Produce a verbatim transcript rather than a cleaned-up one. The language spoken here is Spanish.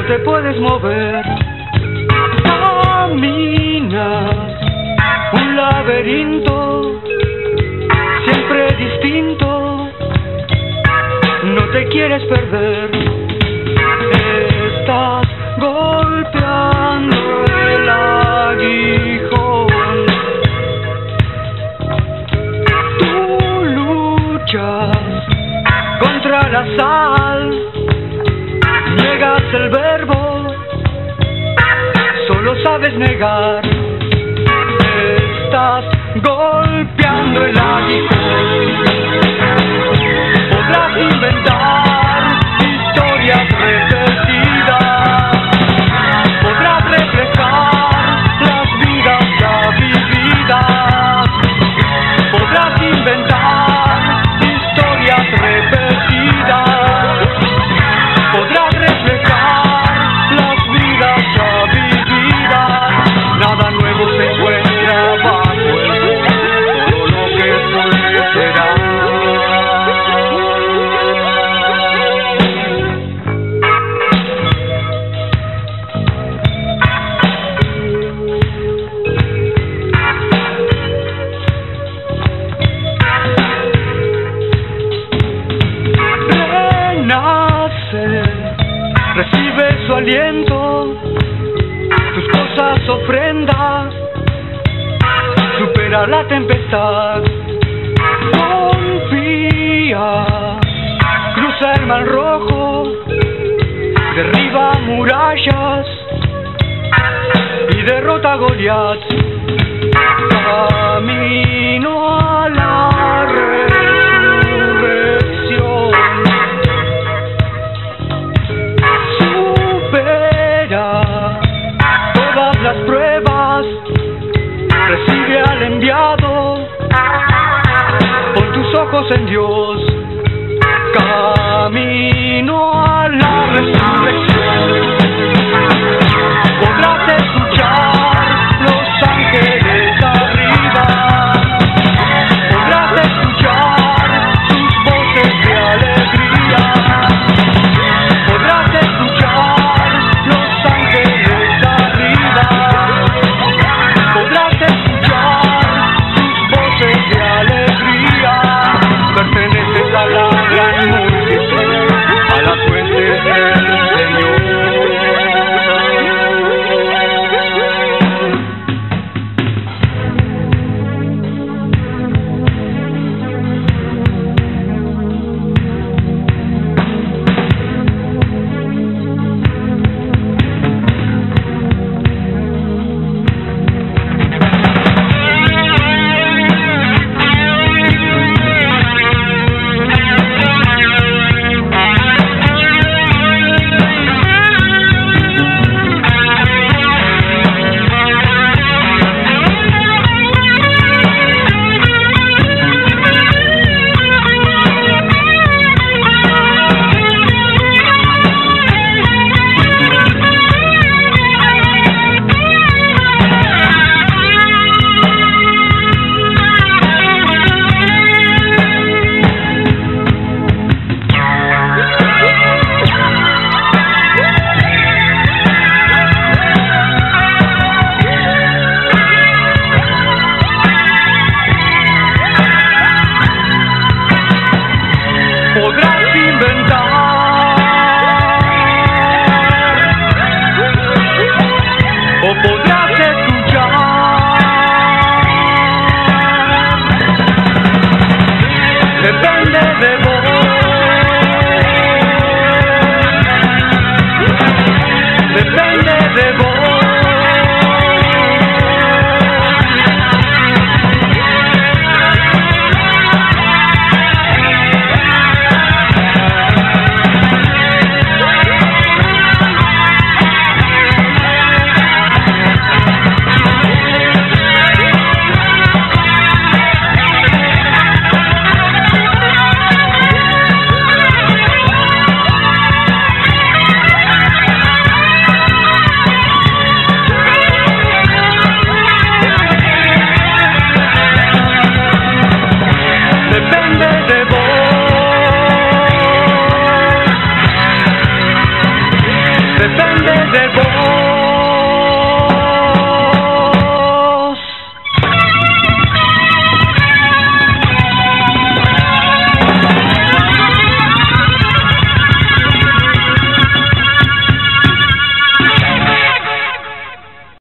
no te puedes mover. Caminas un laberinto, siempre distinto, no te quieres perder. Estás golpeando el aguijón. Tú luchas contra la sal, niegas el verbo, solo sabes negar. Estás golpeando el aguijón. Podrás inventar historias repetidas, podrás reflejar las vidas ya vividas, podrás inventar historias repetidas, podrás reflejar las vidas ya vividas. Nada nuevo se encuentra bajo el sol, todo lo que fue será. Recibe su aliento, tus cosas ofrenda, supera la tempestad. Confía, cruza el mar rojo, derriba murallas y derrota a Goliat. Camino a la resurrección. Todas las pruebas, recibe al enviado, pon tus ojos en Dios. Camino a la resurrección. Podrás escuchar los ángeles arriba, podrás escuchar sus voces de alegría, podrás escuchar los ángeles arriba, podrás escuchar sus voces de alegría. Pertenece grande de vos.